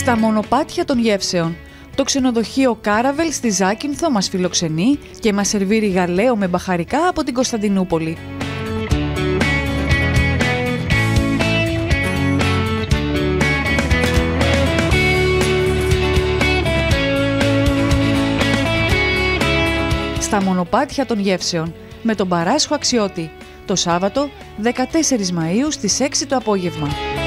Στα μονοπάτια των γεύσεων. Το ξενοδοχείο Κάραβελ στη Ζάκυνθο μας φιλοξενεί και μας σερβίρει γαλαίο με μπαχαρικά από την Κωνσταντινούπολη. Στα μονοπάτια των γεύσεων με τον Παράσχο Αξιώτη. Το Σάββατο 14 Μαΐου στις 6 το απόγευμα.